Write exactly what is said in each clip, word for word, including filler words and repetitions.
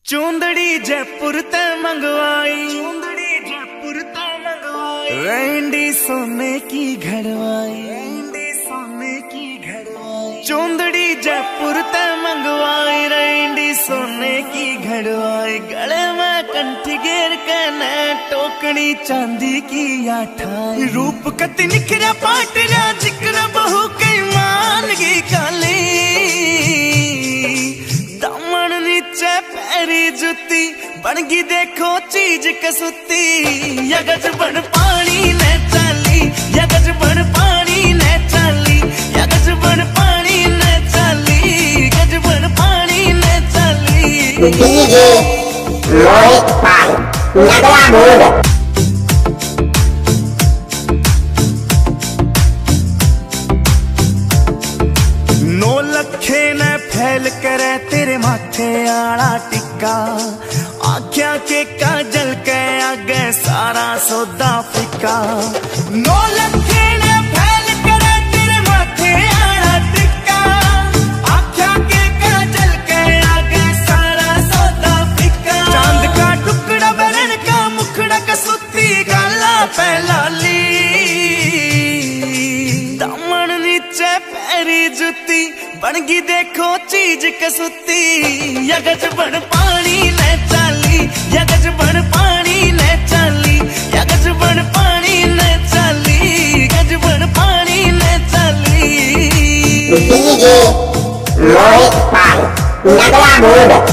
चूंदड़ी जयपुर ते मंगवाई, चूंदड़ी जयपुर ते मंगवाई, रैंडी सोने की घड़वाई, रैंडी सोने की घड़वाई। चूंदड़ी जयपुर ते मंगवाई, रैंडी सोने की घड़वाई। गले में कंठी घेर के न टोकनी चांदी की आठाई। रूप कति निखरा पाटरा जिक्र बहु कई मान की काली। दामन नीचे पैरी जुती बनगी देखो चीज कसुती। यगज बन पानी ने चाली, यगज बन पानी ने चाली, यगज बन पानी ने चाली, गज बन पानी ने चाली। डीजे मोहित पाल नगला मूड। नौ लखे ने फैल करे तेरे माथे आला टिक्का। आख्या के काजल के आगे सारा सौदा फिका। नौ लखे ने फैल करे तेरे माथे आला टिक्का। आख्या के काजल के आगे सारा सौदा फिका। चांद का टुकड़ा बरन का मुखड़ा कसुती गाला पहलाली। दामन नीचे पैरी जुती बनगी देखो चीज कसुती। यगज बन पानी ने चाली, यगज बन पानी ने चाली, यगज बन पानी ने चाली, गज बन पानी ने चाली। डीजे मोहित पाल नगला मूड।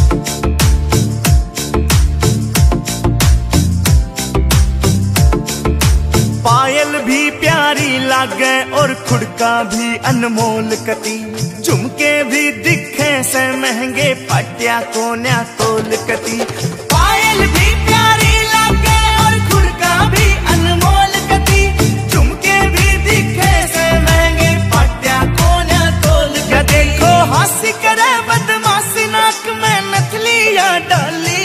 पायल भी प्यारी लागे और खुड़का भी अनमोल कती। झुमके भी दिखे से महंगे पटिया कोन्या तोल कती। पायल भी प्यारी लागे और खुड़का भी अनमोल कती। झुमके भी दिखे से महंगे पटिया कोन्या तोल कती। देखो हंसी करे बदमाशी नाक में नथलिया डाली।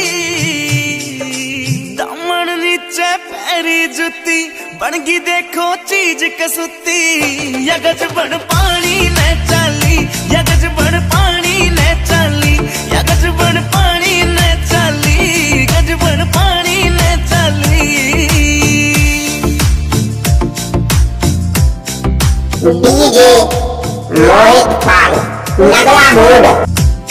दामन नीचे पैरी जुती बनगी देखो चीज कसुती। यगज बन पानी ने चाली, यगज बन पानी ने चाली, यगज बन पानी ने चाली, गज बन पानी ने चाली। डीजे मोहित पाल नगला मूड।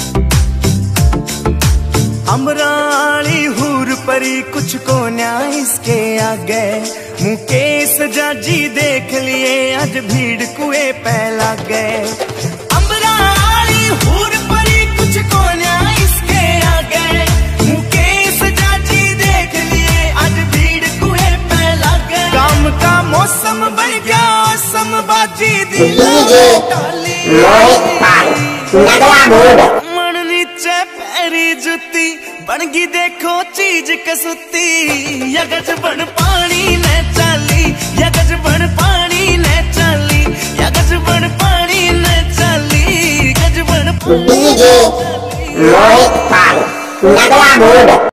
अमराली हूर परी कुछ को न्याय इसके आगे। मुकेश जाजी देख लिए आज भीड़ कुएं पे लग गए। अमराली हूर परी कुछ को न्याय इसके आगे। मुकेश जाजी देख लिए आज भीड़ कुएं पे लग गए। काम का मौसम बन गया समबाजी डीजे मोहित पाल नगला मूड। नीचे पैरी जुती बनगी देखो चीज कसुती। यगज बन पानी ने चाली, यगज बन पानी ने चाली, यगज बन पानी ने चाली, गज बन। DJ Mohit Pal Nagla mood.